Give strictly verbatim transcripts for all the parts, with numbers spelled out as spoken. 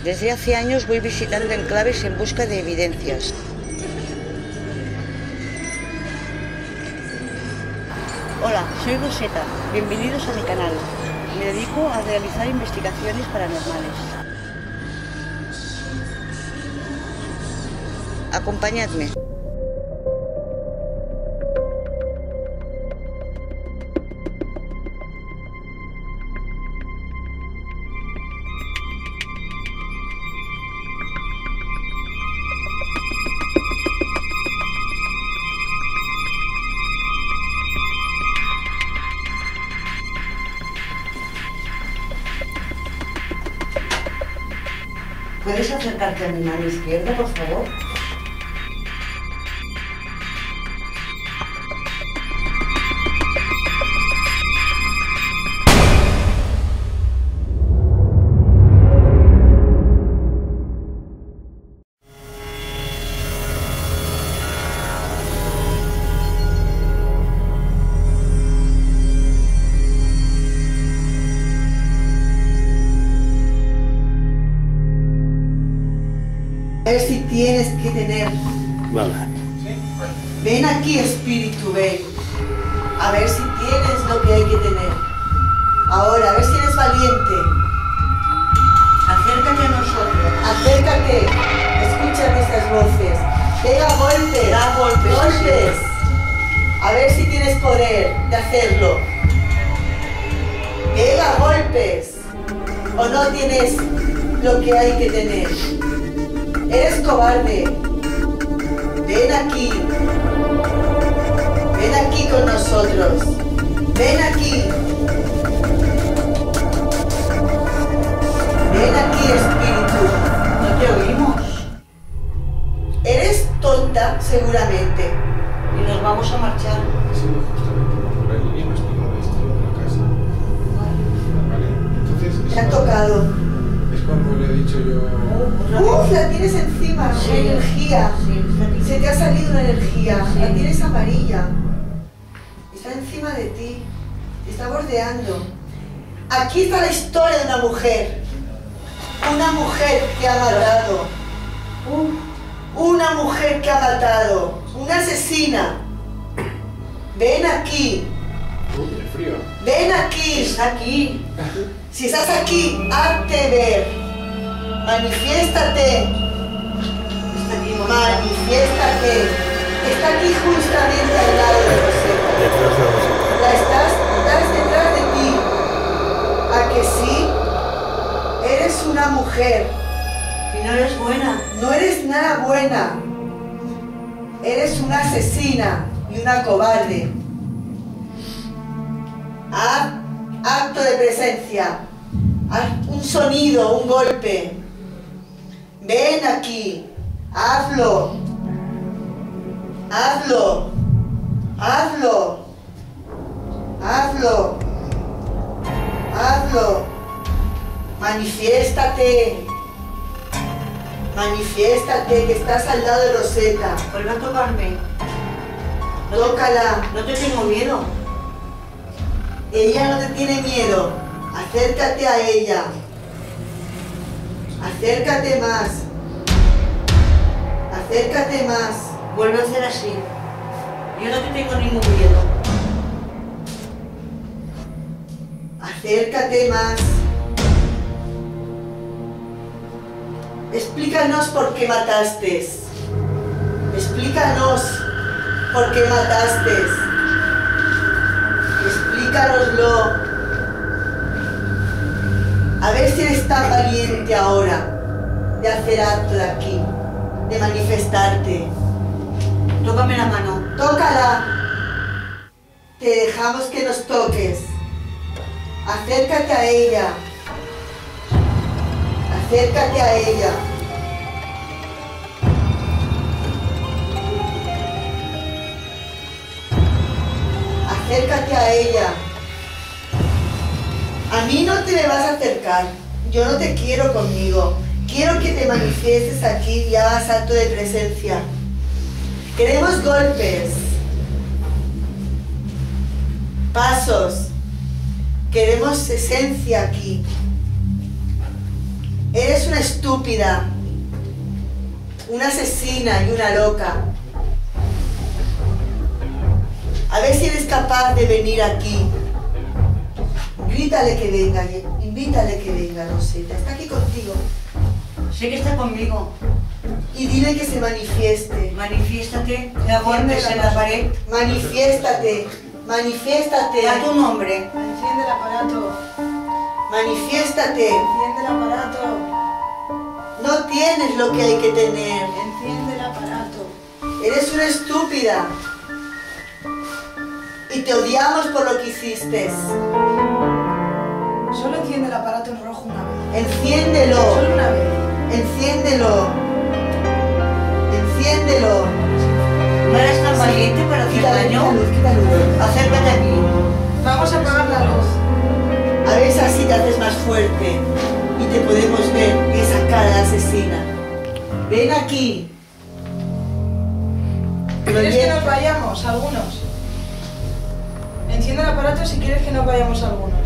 Desde hace años voy visitando enclaves en busca de evidencias. Hola, soy Rosetta. Bienvenidos a mi canal. Me dedico a realizar investigaciones paranormales. Acompañadme. ¿Puedes acercarte a mi mano izquierda, por favor? A ver si tienes que tener. Vale. Ven aquí, espíritu, ven. A ver si tienes lo que hay que tener. Ahora, a ver si eres valiente. Acércate a nosotros. Acércate. Escucha nuestras voces. Pega golpes. Da golpes. Golpes. A ver si tienes poder de hacerlo. Pega golpes. O no tienes lo que hay que tener. Eres cobarde. Ven aquí. Ven aquí con nosotros. Ven aquí. Ven aquí, espíritu. No te oímos. Eres tonta, seguramente. Y nos vamos a marchar. Sí, justamente por ahí y me explico la historia de la casa. Vale, entonces... Te ha tocado. Es cuando le he dicho yo... ¡Uf! La tienes encima, Sí, una energía. sí, está aquí. Se te ha salido una energía. Sí. La tienes amarilla. Está encima de ti. Te está bordeando. Aquí está la historia de una mujer. Una mujer que ha matado. Una mujer que ha matado. Una asesina. Ven aquí. Uy, tiene frío. Ven aquí. Está aquí. Si estás aquí, hazte ver. Manifiéstate. Está aquí. Manifiéstate. Está aquí justamente al lado de Rosetta. Detrás de Rosetta. La estás, estás detrás de ti. ¿A que sí? Eres una mujer. Y no eres buena. No eres nada buena. Eres una asesina y una cobarde. Haz acto de presencia. Haz un sonido, un golpe. Ven aquí. Hazlo. Hazlo. Hazlo. Hazlo. Hazlo. Manifiéstate. Manifiéstate que estás al lado de Rosetta. Vuelve a tocarme. No te- Tócala. No te tengo miedo. Ella no te tiene miedo. Acércate a ella. Acércate más. Acércate más. Vuelve a hacer así. Yo no te tengo ningún miedo. Acércate más. Explícanos por qué mataste. Explícanos por qué mataste. Explícanoslo. A ver si eres tan valiente ahora de hacer acto de aquí, de manifestarte. Tócame la mano. Tócala. Te dejamos que nos toques. Acércate a ella. Acércate a ella. Acércate a ella. A mí no te me vas a acercar. Yo no te quiero conmigo. Quiero que te manifiestes aquí y hagas acto de presencia. Queremos golpes. Pasos. Queremos esencia aquí. Eres una estúpida, una asesina y una loca. A ver si eres capaz de venir aquí. Grítale que venga, invítale que venga, Rosetta. Está aquí contigo. Sé que está conmigo. Y dile que se manifieste. Manifiéstate, da golpes en la pared. Manifiéstate, manifiéstate. Da tu nombre. Enciende el aparato. Manifiéstate. Enciende el aparato. No tienes lo que hay que tener. Enciende el aparato. Eres una estúpida. Y te odiamos por lo que hiciste. Solo enciende el aparato en rojo una vez. Enciéndelo. Solo una vez. Enciéndelo. Enciéndelo. ¿No eres tan valiente para hacer Quita, quita daño? luz, quita luz. Acércate aquí. Vamos a apagar la luz. A ver si así te haces más fuerte y te podemos ver esa cara de asesina. Ven aquí. Pero ¿Quieres que bien- nos vayamos algunos? Enciende el aparato si quieres que nos vayamos algunos.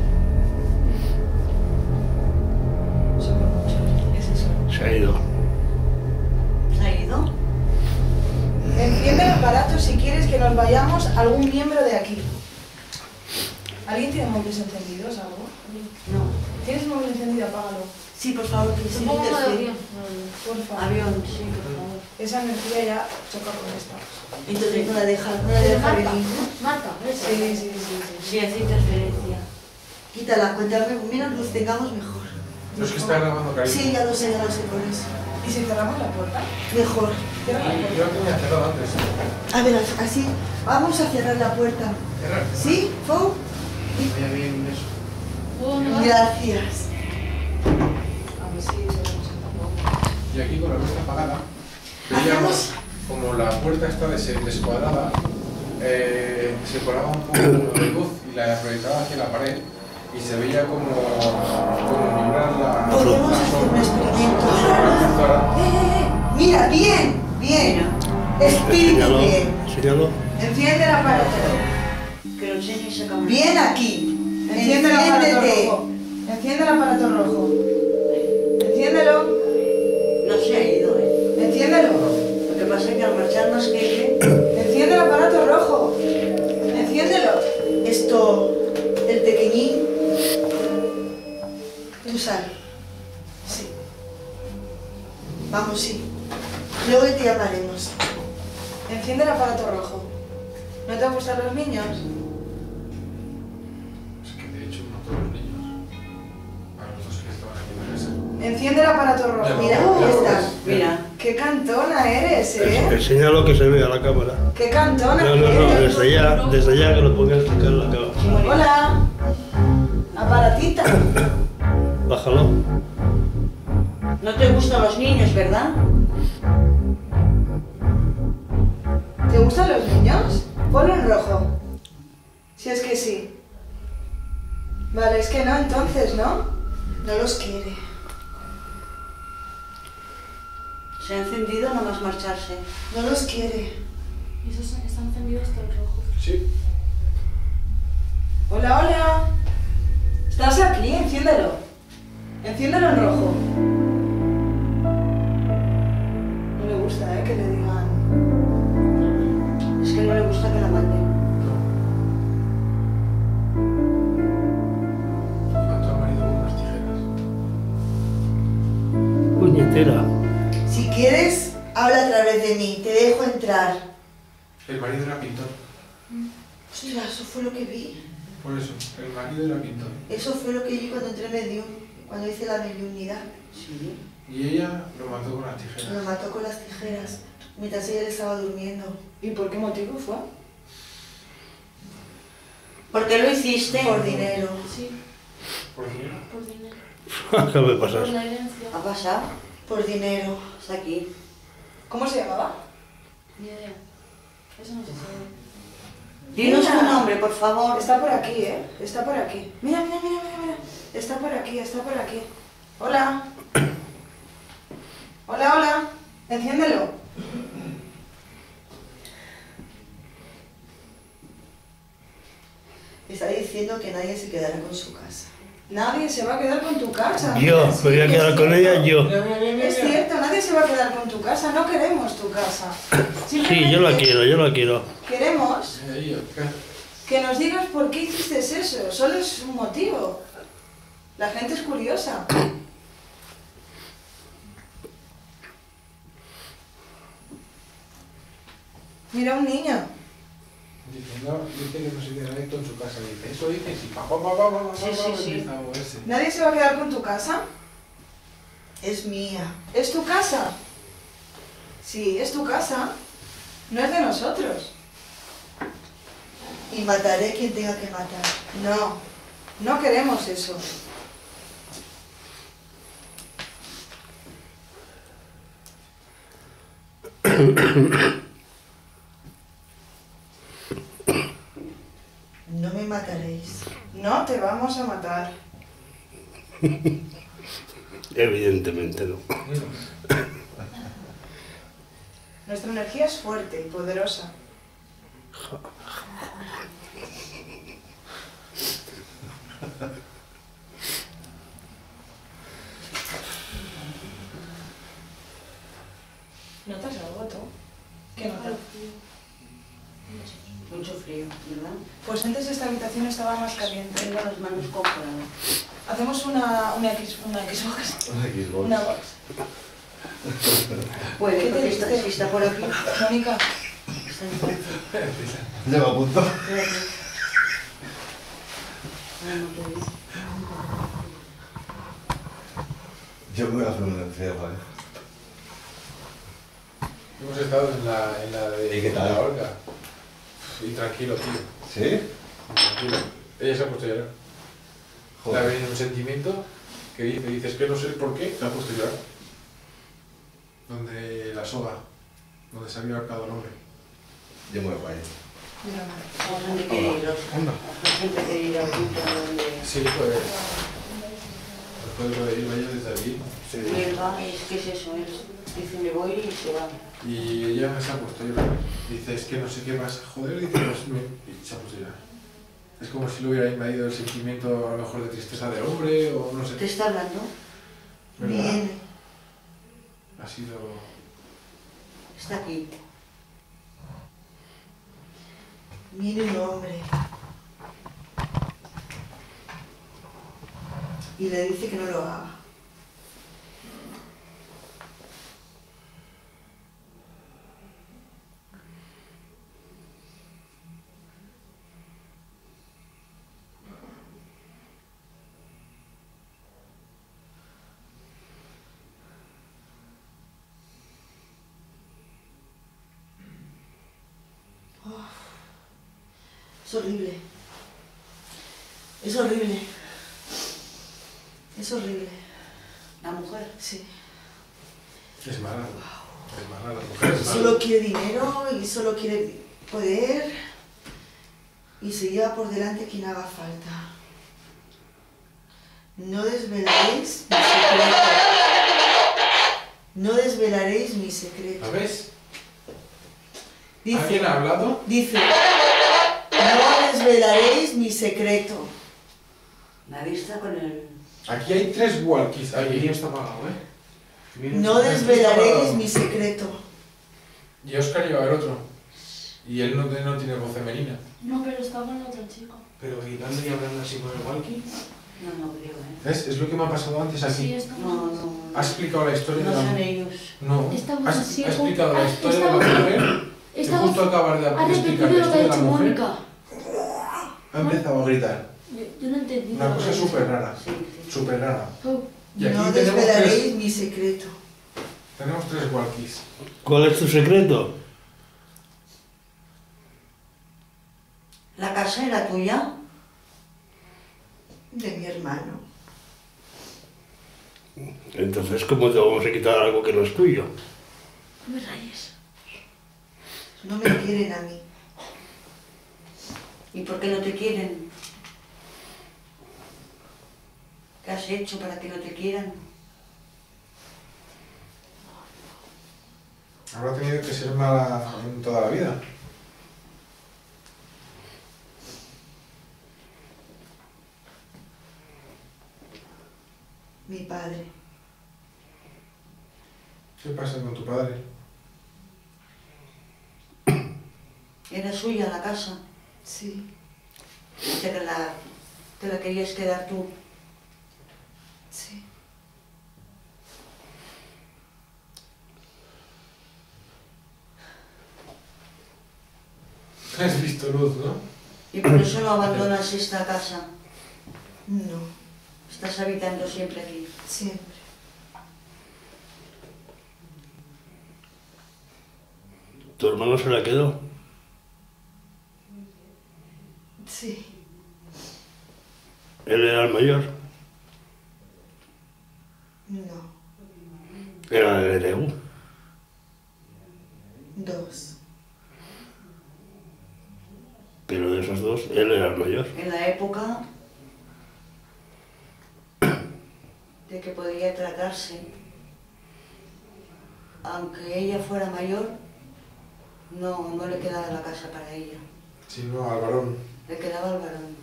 Somos muchos. Es eso. Se ha ido. ¿Se ha ido? Enciende el aparato si quieres que nos vayamos algún miembro de aquí. ¿Alguien tiene móviles encendidos algo? No. ¿Tienes el móvil encendido? Apágalo. Sí, por favor, que se Supongo que interfiere. avión. Por favor. Avión, sí, por favor. Esa energía ya choca con esta. Entonces no la deja, no la Pero deja marca, venir. marca, esa. Sí, sí, sí, sí. Sí, hace interferencia. Quítala, cuéntame, menos luz tengamos mejor. No es que está grabando, cariño. Sí, ya lo sé, ya lo sé por eso. ¿Y si cerramos la puerta? Mejor. Cierra la puerta. Yo la tenía cerrada antes. A ver, así. Vamos a cerrar la puerta. Cerrar. ¿Sí, Fou? Vaya bien eso. Oh, no. Gracias. A ver si cerramos el tampoco. Y aquí con la luz apagada, veíamos como la puerta está des- descuadrada, eh, se colaba un poco de luz y la proyectaba hacia la pared y se veía como, como vibrar la, Podemos la hacer un sombra. experimento. Ahora, Eh, eh, eh. Mira, bien, bien. Espíritu Señaló. bien. Señaló. Enciende el aparato. Que lo enseñe esa cámara. Bien aquí. Enciende el aparato Enciéndete. rojo. Enciende el aparato rojo. Enciéndelo. No se ha ido, ¿eh? Enciéndelo. Lo que pasa es que al marchar más que Enciende el aparato rojo. Enciéndelo. Esto, el pequeñín. Tú sal. Sí. Vamos, sí. Luego te llamaremos. Enciende el aparato rojo. ¿No te gustan los niños? es que de hecho no todos los niños, a los dos que estaban aquí en la casa. Enciende el aparato rojo. Ya, Mira, ya, ya ya, está. ya. Mira, Qué cantona eres, ¿eh? Enséñalo que se vea la cámara. Qué cantona No, no, no, eres. desde allá, desde allá que lo pongas acá en la cámara. Hola. Aparatita. Bájalo. no te gustan los niños, ¿verdad? ¿Te gustan los niños? Ponlo en rojo. Si es que sí. Vale, es que no, entonces, ¿no? No los quiere. Se ha encendido nada más marcharse. No los quiere. Y esos están encendidos hasta el rojo. Sí. Hola, hola. ¿Estás aquí? Enciéndelo. Enciéndelo en rojo. No le gusta, ¿eh? Que le digan... Es que no le gusta que la manden. Y mató al marido con unas tijeras. Puñetera. Si quieres, habla a través de mí. Te dejo entrar. El marido era pintor. Ostras, eso fue lo que vi. Por eso, el marido era pintor. Eso fue lo que vi cuando entré medium, cuando hice la mediunidad. Sí. Y ella lo mató con las tijeras. Lo mató con las tijeras, mientras ella estaba durmiendo. ¿Y por qué motivo fue? ¿Por qué lo hiciste? Por dinero. Sí, ¿Por dinero? por dinero. Acaba de pasar. Por la herencia. ¿Ha pasado? Por dinero. Está aquí. ¿Cómo se llamaba? Ni idea. Eso no se sabe. Dinos Mira. tu nombre, por favor. Está por aquí, ¿eh? Está por aquí. Mira, mira, mira, mira, mira. Está por aquí, está por aquí. Hola. Hola, hola. Enciéndelo. Está diciendo que nadie se quedará con su casa. Nadie se va a quedar con tu casa. Yo, Sí, me voy a que quedar sí. con ella, yo. Mira, mira, mira, Es mira. cierto, nadie se va a quedar con tu casa. No queremos tu casa. Sí, yo la quiero, yo la quiero. Queremos Ahí, acá. que nos digas por qué hiciste eso. Solo es un motivo. La gente es curiosa. Mira un niño. Dice, no, dice que no se queda esto en su casa. Dice, eso dice, sí, pa, pa, pa, pa, pa, pa, Sí, pa, sí, pa, sí. empieza a moverse. ¿Nadie se va a quedar con tu casa? Es mía. ¿Es tu casa? Sí, es tu casa. No es de nosotros. Y mataré a quien tenga que matar. No, no queremos eso. No me mataréis. No te vamos a matar. Evidentemente no. Nuestra energía es fuerte y poderosa. ¿Notas algo tú? ¿Qué notas? Mucho frío, ¿verdad? Pues antes esta habitación estaba más caliente. Tengo las manos congeladas. Hacemos una, una X, una Xbox. Una Xbox. Una box. Puede, ¿Qué te porque está, dice? si está por aquí, Mónica, está en Francia. Lleva a punto. Espérate. Ah, no te digo. Yo me voy a hacer una encierra, ¿eh? Hemos estado en la, en la de ¿Y qué tal? la Olga. Y tranquilo, tío. ¿Sí? Tranquilo. Ella se ha puesto a llorar. Le ha venido un sentimiento que dice, dices que no sé por qué, se ha puesto a llorar. Donde la soga, donde se había ahorcado el hombre. Yo me voy para allá. La gente quiere ir, Onda. la gente quiere ir a un sitio donde Sí, pues. Después de ir vaya desde allí. Sí. huelga, es que es eso, es, dice me voy y se va. Y ella se ha puesto a llorar. Dice, es que no sé qué pasa. Joder, dice, pues me... Y se ha puesto a llorar. Es como si le hubiera invadido el sentimiento a lo mejor de tristeza del hombre o no sé. ¿Te está hablando? ¿Verdad? Viene. Ha sido... Está aquí. Viene un hombre. Y le dice que no lo haga. Es horrible. Es horrible. Es horrible. La mujer. Sí. Es mala. Es mala, la mujer es mala. Solo quiere dinero y solo quiere poder y se lleva por delante quien haga falta. No desvelaréis mi secreto. No desvelaréis mi secreto. ¿La ves? Dice, ¿Alguien ha hablado? dice, no desvelaréis mi secreto. Nadie está con el... Aquí hay tres walkies. Ahí está apagado, ¿eh? Miren, No está desvelaréis apagado. mi secreto. Y Oscar lleva el otro. Y él no, no tiene voz femenina. No, pero está con otra chica. Pero gritando y hablando así con el walkie. No, no creo, ¿eh? ¿Ves? Es lo que me ha pasado antes aquí. Sí, está No, con no. ¿Has explicado la historia No de la son mujer? ellos. No. Estamos ¿Has, así, has explicado la ah, historia de estamos- la mujer? Y Estamos- justo acabas de Ha explicar repetido la lo que ha historia de la dicho mujer. Mónica. Ha empezado a gritar. Yo, yo no entendí. Una lo cosa que ha dicho. súper rara. Sí, sí. Súper rara. Oh, Y aquí No tenemos desvelaréis tres, mi secreto. tenemos tres walkies. ¿Cuál es tu secreto? ¿La casa era tuya? De mi hermano. Entonces, ¿cómo te vamos a quitar algo que no es tuyo? no me rayes. No me quieren a mí. ¿Y por qué no te quieren? ¿Qué has hecho para que no te quieran? Habrá tenido que ser mala en toda la vida. Mi padre. ¿Qué pasa con tu padre? Era suya la casa. Sí. Y te la, te la querías quedar tú. Sí. Has visto luz, ¿no? Y por eso no abandonas esta casa. No. Estás habitando siempre aquí. Siempre. ¿Tu hermano se la quedó? Sí. ¿Él era el mayor? No. Era el L U. Dos. Pero de esos dos, él era el mayor. En la época de que podía tratarse, aunque ella fuera mayor, no, no le quedaba la casa para ella. Sí, no, al varón. Le quedaba al varón.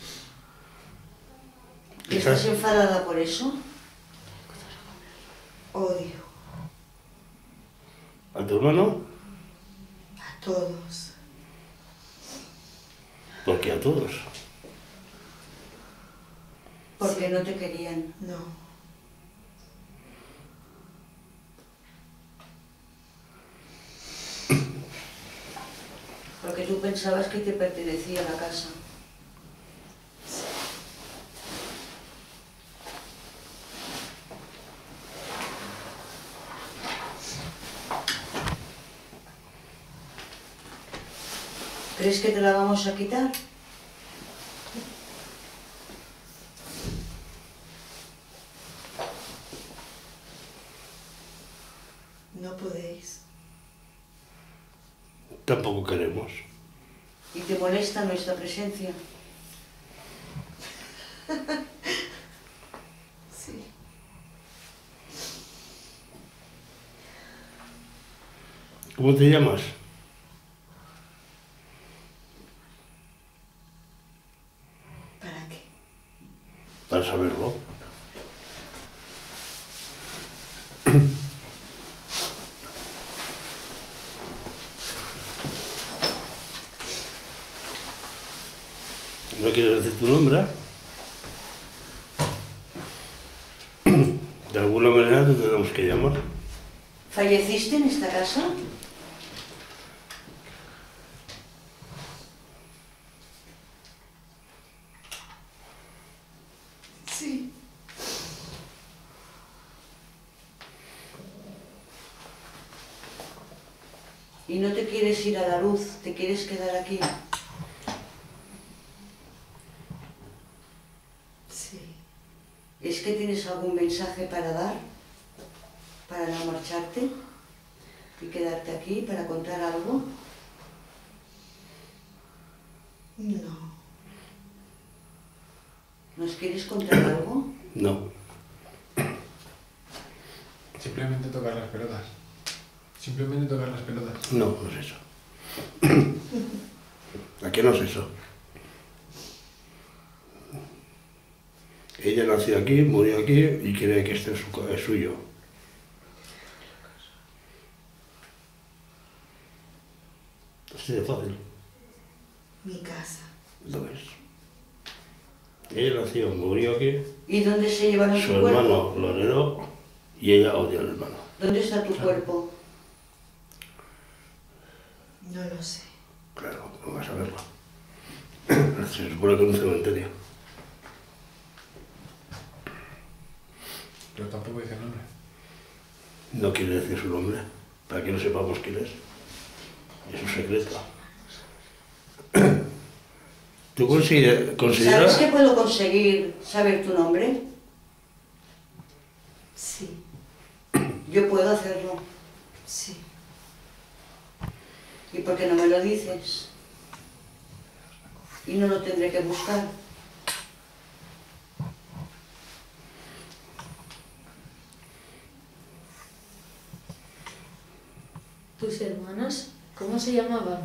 ¿Y Quizás- estás enfadada por eso? Odio. ¿A tu hermano? A todos. Porque a todos. Porque no te querían. No. Porque tú pensabas que te pertenecía la casa. ¿Crees que te la vamos a quitar? No podéis. Tampoco queremos. ¿Y te molesta nuestra presencia? Sí. ¿Cómo te llamas? ¿Para qué? Para saberlo. ¿No quieres decir tu nombre? De alguna manera te tenemos que llamar. ¿Falleciste en esta casa? Sí. ¿Y no te quieres ir a la luz? ¿Te quieres quedar aquí? Sí. ¿Es que tienes algún mensaje para dar? ¿Para no marcharte? ¿Y quedarte aquí para contar algo? No. ¿Nos quieres contar algo? No. Simplemente tocar las pelotas. Simplemente tocar las pelotas. No, no es eso. ¿A qué no es eso? Ella nació aquí, murió aquí y cree que este es, su, es suyo. Así de fácil. Mi casa. ¿Lo ves? Ella nació, murió aquí, ¿Y dónde se llevaron su tu cuerpo? hermano lo heredó y ella odia al hermano. ¿Dónde está tu cuerpo? No lo sé. Claro, no vas a verlo. Se supone que en un cementerio. Pero tampoco dice nombre. No quiere decir su nombre, para que no sepamos quién es. Es un secreto. ¿Tú consider- consideras? ¿Sabes que puedo conseguir saber tu nombre? Sí. Yo puedo hacerlo. Sí. ¿Y por qué no me lo dices? Y no lo tendré que buscar. ¿Tus hermanas cómo se llamaban?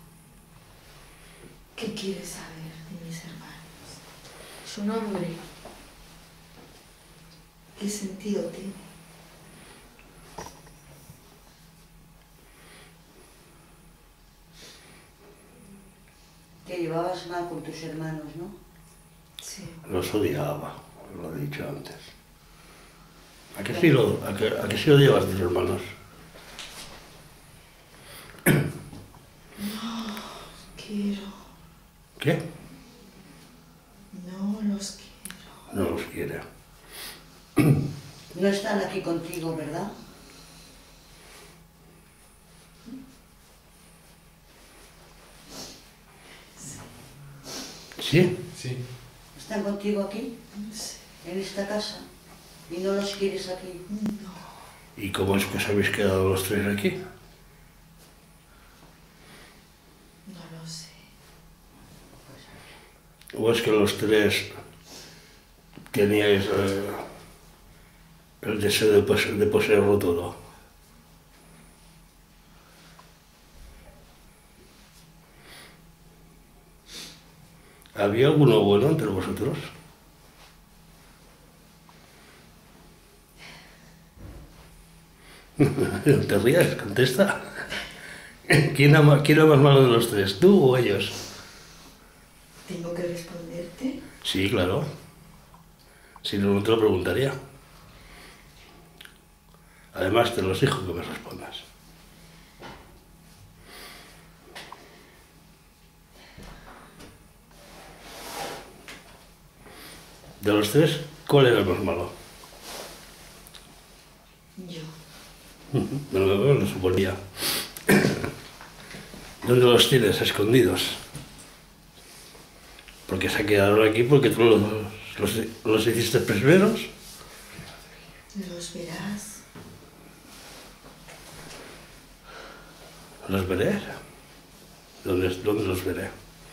¿Qué quieres saber de mis hermanos? Su nombre. ¿Qué sentido tiene? Te llevabas mal con tus hermanos, ¿no? Sí. Los odiaba, lo he dicho antes. ¿A qué sí lo, a qué, a qué sí odiabas a tus hermanos? No, quiero. ¿Qué? No los quiero. No los quiere. No están aquí contigo, ¿verdad? ¿Sí? Sí. ¿Están contigo aquí? Sí. ¿En esta casa? ¿Y no los quieres aquí? No. ¿Y cómo es que os habéis quedado los tres aquí? No lo sé. ¿O es que los tres teníais eh, el deseo de, pose de poseerlo todo? ¿Había alguno bueno entre vosotros? No te rías, contesta. ¿Quién ama, quién ama más malo de los tres, tú o ellos? ¿Tengo que responderte? Sí, claro. Si no, no te lo preguntaría. Además, te los exijo que me respondas. De los tres, ¿cuál era el más malo? Yo. Me lo, me lo suponía. ¿Dónde los tienes escondidos? Porque se quedaron aquí porque tú los, los, los hiciste prisioneros. Los verás. ¿Los veré? ¿Dónde, dónde los veré?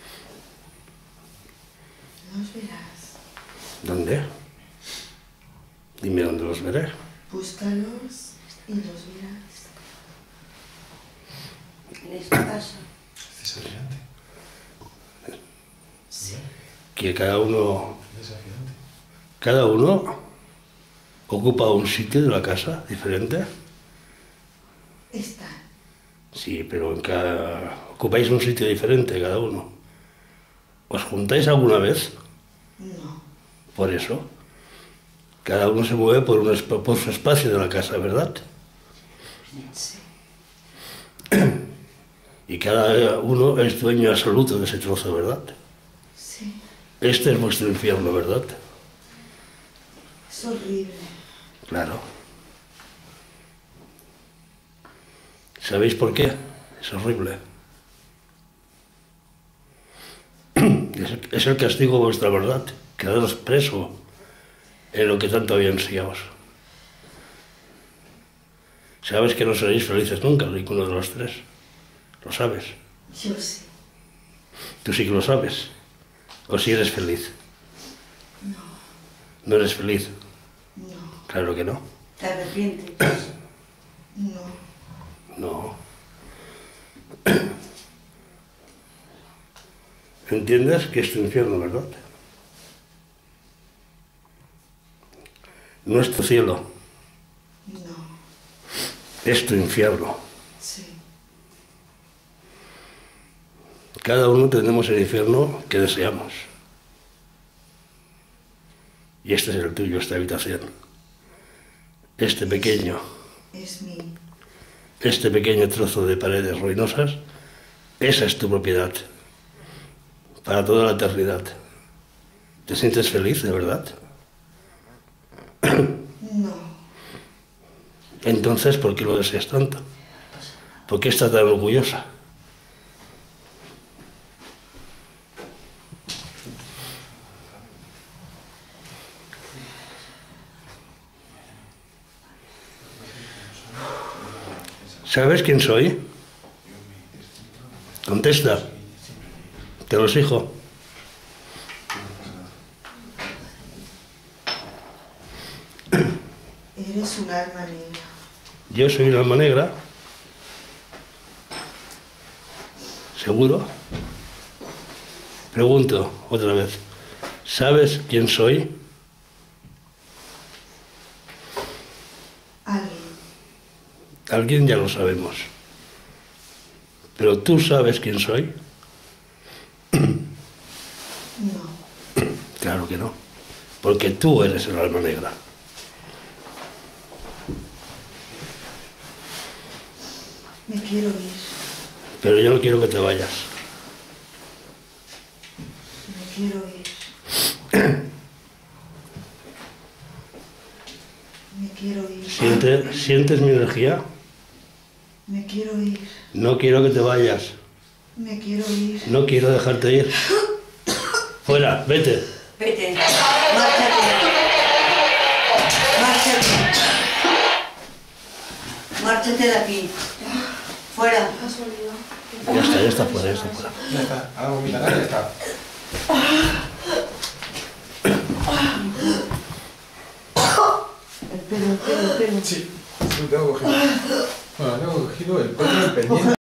Los verás. ¿Dónde? Dime dónde los veré. Búscalos y los verás. ¿En esta casa? Desafiante. Sí. Que cada uno, Desafiante. cada uno ocupa un sitio de la casa diferente. Están. Sí, pero en cada, ocupáis un sitio diferente cada uno. ¿Os juntáis alguna vez? No. Por eso. Cada uno se mueve por, un, por su espacio de la casa, ¿verdad? Sí. Y cada uno es dueño absoluto de ese trozo, ¿verdad? Sí. Este es vuestro infierno, ¿verdad? Es horrible. Claro. ¿Sabéis por qué? Es horrible. Es el castigo de vuestra verdad. Quedaros preso en lo que tanto había ansiados. Sabes que no seréis felices nunca, ninguno de los tres. Lo sabes. Yo sí. Tú sí que lo sabes. O si eres feliz. No. ¿No eres feliz? No. Claro que no. ¿Te arrepientes? No. No. ¿Entiendes que es tu infierno, verdad? No es tu cielo, No. es tu infierno. Sí. Cada uno tenemos el infierno que deseamos. Y este es el tuyo, esta habitación. Este pequeño, Es mi. este pequeño trozo de paredes ruinosas, esa es tu propiedad. Para toda la eternidad. ¿Te sientes feliz, de verdad? No. Entonces, ¿por qué lo deseas tanto? ¿Por qué estás tan orgullosa? ¿Sabes quién soy? Contesta. Te lo exijo. Eres un alma negra. Yo soy una alma negra. ¿Seguro? Pregunto otra vez. ¿Sabes quién soy? Alguien ya lo sabemos. Pero tú sabes quién soy. No. Claro que no. Porque tú eres el alma negra. Me quiero ir. Pero yo no quiero que te vayas. Me quiero ir. Me quiero ir. ¿Sientes, ¿Sientes mi energía? Me quiero ir. No quiero que te vayas. Me quiero ir. No quiero dejarte ir. Fuera, vete. Vete, márchate. Márchate. Márchate de aquí. Fuera. Ya está, ya está fuera, ya está fuera. Ya está, ahora vomitará y ya está. El pelo, el pelo, el pelo. Sí, lo tengo cogido. Bueno, tengo cogido el pelo del pendiente.